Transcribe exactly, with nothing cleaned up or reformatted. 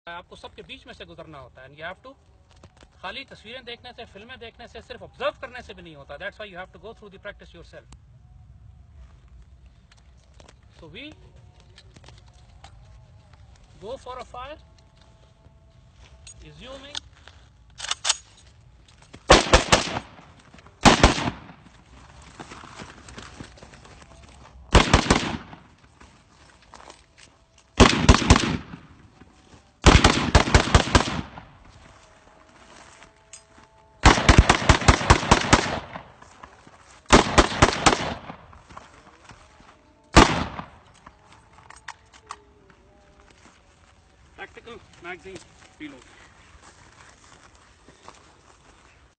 आपको सबके बीच में से गुजरना होता है। एंड यू हैव टू, खाली तस्वीरें देखने से, फिल्में देखने से, सिर्फ ऑब्जर्व करने से भी नहीं होता। That's why you have to go through the practice yourself. So we go for a fire, assuming practical magazine reload.